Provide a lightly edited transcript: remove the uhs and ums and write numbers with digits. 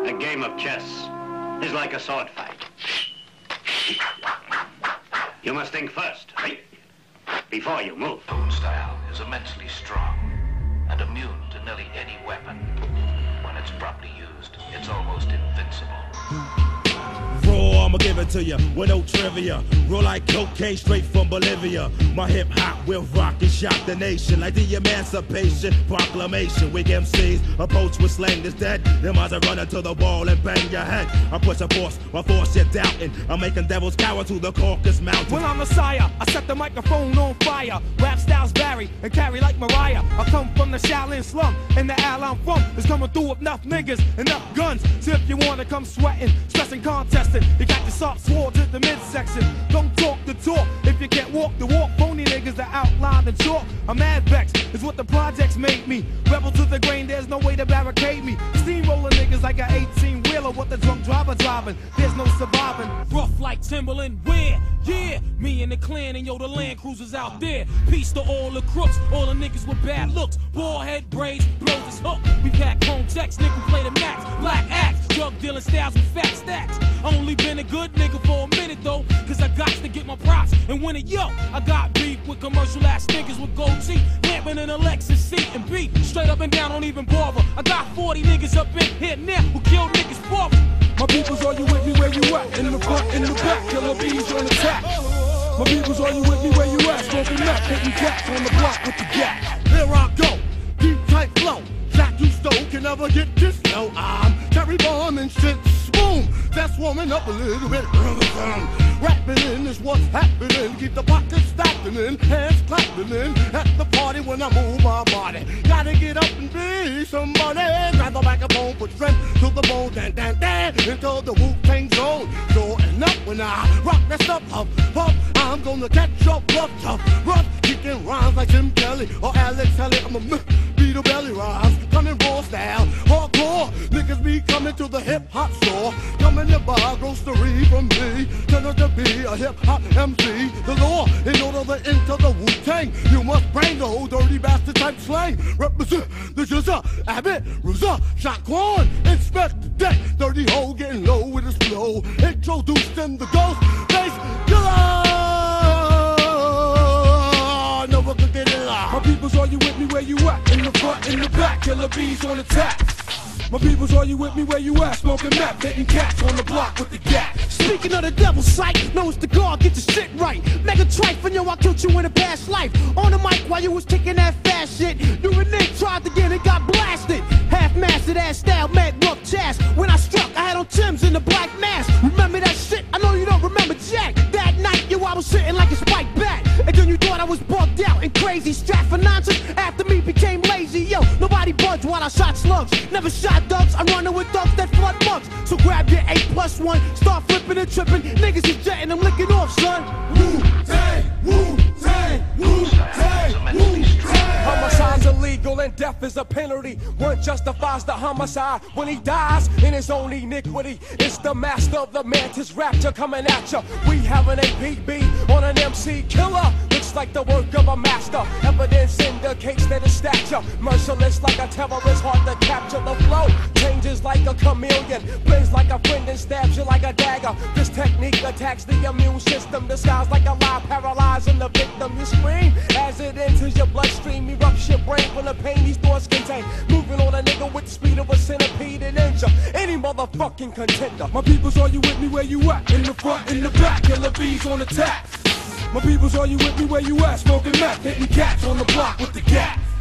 A game of chess is like a sword fight. You must think first, right? Before you move. Own style is immensely strong and immune to nearly any weapon. When it's properly used, it's almost invincible. Raw, I'ma give it to you with no trivia. Roll like cocaine straight from Bolivia. My hip hop will rock and shock the nation like the Emancipation Proclamation. Weak MCs approach with slang that's dead. Them eyes are running to the wall and bang your head. I push a force, my force you're doubting. I'm making devils cower to the Caucasus Mountain. When I'm Messiah, I set the microphone on fire. Rap styles vary and carry like Mariah. I come from the Shaolin slum, and the alley I'm from is coming through with enough niggas, enough guns. So if you wanna come sweating, stressing, contesting, you got your soft swords at the midsection. Don't talk the talk if you can't walk the walk. Phony niggas that outline the chalk. I'm mad vexed, is what the projects made me. Rebel to the grain, there's no way to barricade me. Steamroller niggas like an 18-wheeler with the drunk driver driving. There's no surviving. Rough like Timberland, where? Yeah, me and the clan and yo, the Land Cruisers out there. Peace to all the crooks, all the niggas with bad looks. Bald head braids, blows his hook. We pack home checks, nigga play the max. Black axe, drug dealing styles with fat stacks. Only been a good nigga for a minute though, cause I got to get my props and win it. Yo, I got beef with commercial ass niggas with gold teeth, lamping in a Lexus seat and beat straight up and down, don't even bother. I got 40 niggas up in here now who kill niggas for me. My peoples, are you with me where you at? In the front, in the back, killer bees on attack. My peoples, are you with me where you at? Smoking up, hitting cats on the block with the gas. Here I go, deep tight flow. Jack you stole can never get this low. I'm Terry Bomb and shit. Boom, that's warming up a little bit. Rapping in is what's happening. Keep the pockets stacking in, hands clapping in. At the party when I move my body. Gotta get up and be somebody. Grab the microphone, put strength to the bone. Dan, dan, dan, into the Wu-Tang zone. Shorting up when I rock that stuff up, up. I'm gonna catch up, rough, kicking rhymes like Jim Kelly or Alex Haley. I'm a beat a belly rhymes, coming raw style, hardcore. Niggas be coming to the hip hop store, coming to buy grocery from me. Turn out to be a hip hop MC. The law, in order to enter the Wu-Tang, you must bring the whole dirty bastard type slang. Represent the Jizza, Abbott, Ruza, Shaquan, inspect the deck. Dirty hole getting low with his flow. Introduced in the ghost face killer. No one can get it out. My peoples, are you with me where you at? In the front, in the back, killer bees on attack. My peoples, are you with me where you at? Smoking meth, hitting cats on the block with the gas. Speaking of the devil's sight, knows the guard, get your shit right. Mega trife, and yo, I killed you in a past life. On the mic while you was kicking that fast shit. You and Nick tried to get it, got blasted. Half-mastered ass style, mad rough chast. When I struck, I had on Tim's in the black mask. Remember that shit? I know you don't remember Jack. That night, yo, I was sitting like a spiked bat. And then you thought I was bugged out and crazy. Strapped for nonsense, after me became lazy. Yo, nobody budged while I shot slugs. Never shot ducks, I'm running with ducks that flood mugs. So grab your 8+1, start flipping and tripping. Niggas is jetting, I'm licking off, son. Wu-Tang, Wu-Tang, Wu-Tang, Wu-Tang. Homicide's illegal and death is a penalty. One justifies the homicide when he dies in his own iniquity. It's the master of the mantis rapture coming at ya. We have an APB on an MC killer. Looks like the work of a master. Evidence indicates that his stature merciless like a terrorist, hard to capture. The flow changes like a chameleon, blends like a friend and stabs you like a dagger. This technique attacks the immune system, disguised like a lie, paralyzing the victim. You scream as it enters your bloodstream, erupts your brain from the pain these thoughts contain. Moving on a nigga with the speed of a centipede and injure any motherfucking contender. My peoples, are you with me where you at? In the front, in the back, killer bees on attack. My peoples, are you with me where you at? Smoking meth, hitting cats on the block with the gas.